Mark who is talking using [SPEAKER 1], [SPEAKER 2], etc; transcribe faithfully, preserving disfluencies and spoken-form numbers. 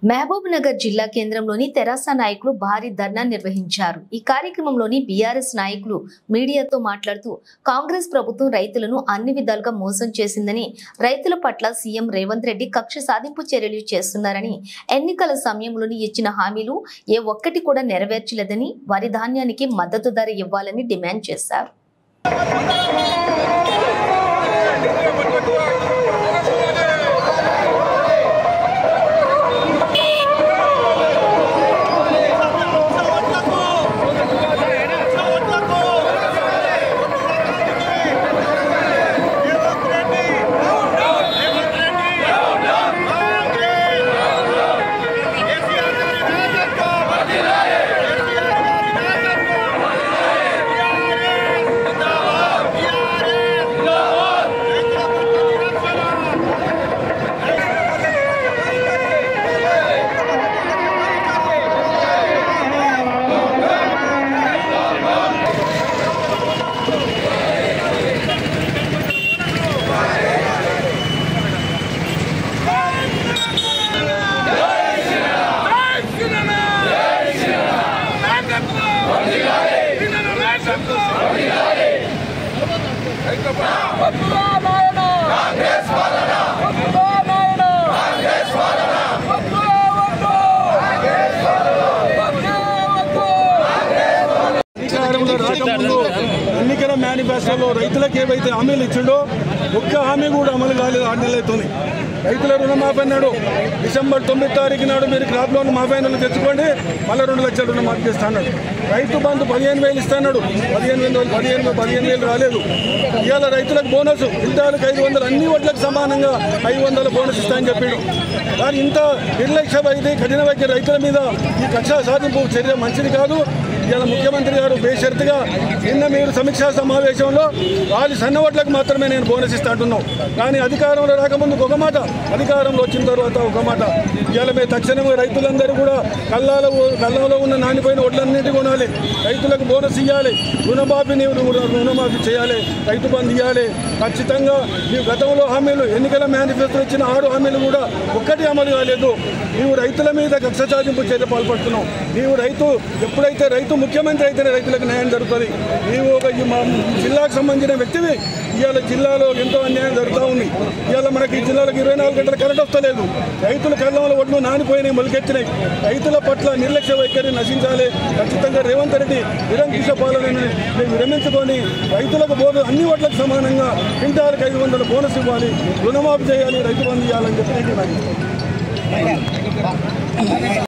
[SPEAKER 1] మహబూబ్ నగర్ జిల్లా కేంద్రంలోని తెరాస నాయకులు భారీ ధర్నా నిర్వహించారు। ఈ కార్యక్రమంలోని బీఆర్ఎస్ నాయకులు మీడియాతో మాట్లాడుతూ కాంగ్రెస్ ప్రభుత్వం రైతులను అన్ని విధాలుగా మోసం చేసిందని, రైతుల పట్ల సీఎం రేవంత్ రెడ్డి కక్ష సాధింపు చర్యలు చేస్తున్నారని, ఎన్నికల సమయంలోని ఇచ్చిన హామీలు ఏ ఒక్కటి కూడా నెరవేర్చలేదని, వరి ధాన్యానికి మద్దతు ధర ఇవ్వాలని డిమాండ్ చేశారు।
[SPEAKER 2] ఎన్నికల మేనిఫెస్టోలో రైతులకు ఏవైతే హామీలు ఇచ్చిండో ఒక్క హామీ కూడా అమలు కాలేదు। ఆరు నెలలైతుంది। రైతుల రుణమాఫీ అన్నాడు, డిసెంబర్ తొమ్మిది తారీఖు నాడు మీరు క్రాప్ లోన్ మాఫీ అయిన తెచ్చుకోండి, మళ్ళీ రెండు లక్షల రుణమాఫీ చేస్తా అన్నాడు। రైతు బంధు పదిహేను వేలు ఇస్తాడు, పదిహేను వేలు పదిహేను పదిహేను వేలు రాలేదు। ఇవాళ రైతులకు బోనస్ క్వింటాలకు ఐదు వందలు అన్ని వడ్లకు సమానంగా ఐదు వందల బోనస్ ఇస్తాయని చెప్పాడు। కానీ ఇంత నిర్లక్ష్యం అయితే కఠిన వైద్య రైతుల మీద ఈ కక్ష సాధింపు చర్య మంచిది కాదు। ఇవాళ ముఖ్యమంత్రి గారు బేషరతుగా నిన్న మీరు సమీక్షా సమావేశంలో వాళ్ళు సన్న వడ్లకు మాత్రమే నేను బోనస్ ఇస్తా అంటున్నాం, కానీ అధికారంలో రాకముందుకు ఒక మాట, అధికారంలో వచ్చిన తర్వాత ఒక మాట। ఇవాళ మేము తక్షణమే రైతులందరూ కూడా కళ్ళాల కళ్ళంలో ఉన్న నానిపోయిన వడ్లన్నింటి కొనాలి, రైతులకు బోనస్ ఇవ్వాలి, రుణమాఫీని రుణమాఫీ చేయాలి, రైతు బంధు ఇవ్వాలి। ఖచ్చితంగా నీవు గతంలో హామీలు ఎన్నికల మేనిఫెస్టో ఇచ్చిన ఆరు హామీలు కూడా ఒక్కటి అమలు కాలేదు। నీవు రైతుల మీద కక్ష సాధింపు చర్య పాల్పడుతున్నావు। నీవు రైతు ఎప్పుడైతే రైతు ముఖ్యమంత్రి అయితేనే రైతులకు న్యాయం జరుగుతుంది। నీవు ఒక జిల్లాకు సంబంధించిన వ్యక్తివి, ఇవాళ జిల్లాలో ఎంతో అన్యాయం జరుగుతూ ఉంది। ఇవాళ మనకి ఈ జిల్లాలకు ఇరవై నాలుగు గంటల కరెంట్ వస్తలేదు, రైతుల కళ్ళంలో ఒడ్లు నానిపోయినాయి, మొలకెత్తినాయి। రైతుల పట్ల నిర్లక్ష్య వైఖరి నశించాలి। ఖచ్చితంగా రేవంత్ రెడ్డి నిరంకుశ పాలనని విరమించుకొని రైతులకు బోనస్ అన్ని ఓట్లకు సమానంగా క్వింటాలకు ఐదు వందల బోనస్ ఇవ్వాలి, రుణమాఫీ చేయాలి, రైతు బంధు ఇవ్వాలని చెప్పి